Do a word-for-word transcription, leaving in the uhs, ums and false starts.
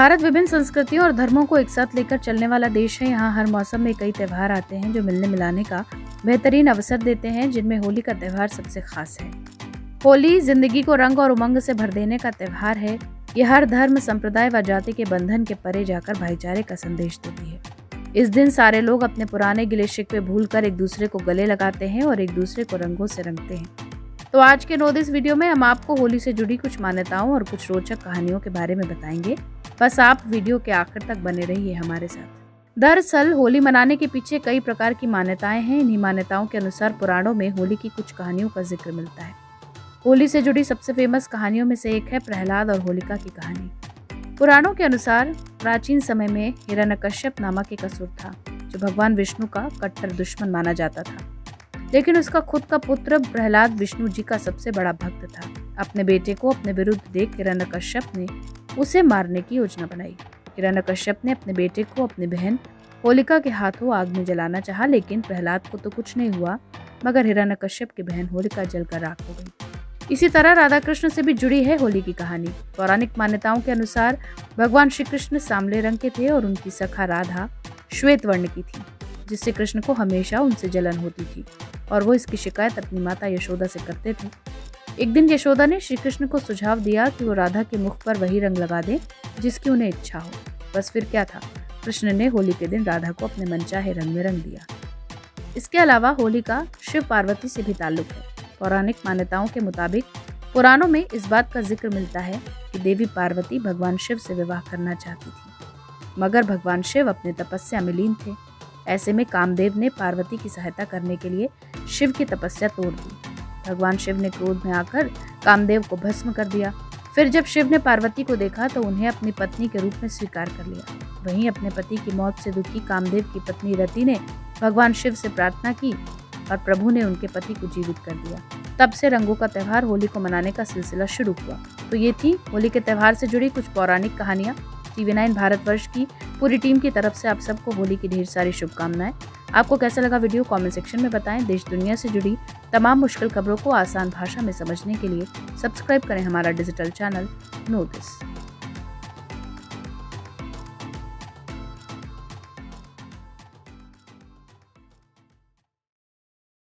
भारत विभिन्न संस्कृतियों और धर्मों को एक साथ लेकर चलने वाला देश है। यहाँ हर मौसम में कई त्योहार आते हैं जो मिलने मिलाने का बेहतरीन अवसर देते हैं, जिनमें होली का त्योहार सबसे खास है। होली जिंदगी को रंग और उमंग से भर देने का त्योहार है। यह हर धर्म, संप्रदाय व जाति के बंधन के परे जाकर भाईचारे का संदेश देती है। इस दिन सारे लोग अपने पुराने गिले शिकवे भूलकर एक दूसरे को गले लगाते हैं और एक दूसरे को रंगों से रंगते हैं। तो आज के नो दिस वीडियो में हम आपको होली से जुड़ी कुछ मान्यताओं और कुछ रोचक कहानियों के बारे में बताएंगे। बस आप वीडियो के आखिर तक बने रहिए हमारे साथ। दरअसल होली मनाने के पीछे कई प्रकार की मान्यताएं हैं। इन्हीं मान्यताओं के अनुसार पुराणों में होली की कुछ कहानियों का जिक्र मिलता है। होली से जुड़ी सबसे फेमस कहानियों में से एक है प्रहलाद और होलिका की कहानी। पुराणों के अनुसार प्राचीन समय में हिरण्यकश्यप नामक एक असुर था, जो भगवान विष्णु का कट्टर दुश्मन माना जाता था। लेकिन उसका खुद का पुत्र प्रहलाद विष्णु जी का सबसे बड़ा भक्त था। अपने बेटे को अपने विरुद्ध देख हिरण्यकश्यप ने उसे मारने की योजना बनाई। हिरण्यकश्यप ने अपने बेटे को अपनी बहन होलिका के हाथों आग में जलाना चाहा, लेकिन प्रहलाद को तो कुछ नहीं हुआ, मगर हिरण्यकश्यप की बहन होलिका जलकर राख हो गई। इसी तरह राधा कृष्ण से भी जुड़ी है होली की कहानी। पौराणिक मान्यताओं के अनुसार भगवान श्री कृष्ण सांवले रंग के थे और उनकी सखा राधा श्वेत वर्ण की थी, जिससे कृष्ण को हमेशा उनसे जलन होती थी और वो इसकी शिकायत अपनी माता यशोदा से करते थे। एक दिन यशोदा ने श्री कृष्ण को सुझाव दिया कि वो राधा के मुख पर वही रंग लगा दे जिसकी उन्हें इच्छा हो। बस फिर क्या था, कृष्ण ने होली के दिन राधा को अपने मनचाहे रंग में रंग दिया। इसके अलावा होली का शिव पार्वती से भी ताल्लुक है। पौराणिक मान्यताओं के मुताबिक पुराणों में इस बात का जिक्र मिलता है कि देवी पार्वती भगवान शिव से विवाह करना चाहती थी, मगर भगवान शिव अपने तपस्या में लीन थे। ऐसे में कामदेव ने पार्वती की सहायता करने के लिए शिव की तपस्या तोड़ दी। भगवान शिव ने क्रोध में आकर कामदेव को भस्म कर दिया। फिर जब शिव ने पार्वती को देखा तो उन्हें अपनी पत्नी के रूप में स्वीकार कर लिया। वहीं अपने पति की मौत से दुखी कामदेव की पत्नी रति ने भगवान शिव से प्रार्थना की और प्रभु ने उनके पति को जीवित कर दिया। तब से रंगों का त्योहार होली को मनाने का सिलसिला शुरू हुआ। तो ये थी होली के त्योहार से जुड़ी कुछ पौराणिक कहानियां। टीवी नाइन भारतवर्ष की पूरी टीम की तरफ से आप सबको होली की ढेर सारी शुभकामनाएं। आपको कैसा लगा वीडियो कमेंट सेक्शन में बताएं। देश दुनिया से जुड़ी तमाम मुश्किल खबरों को आसान भाषा में समझने के लिए सब्सक्राइब करें हमारा डिजिटल चैनल नो दिस।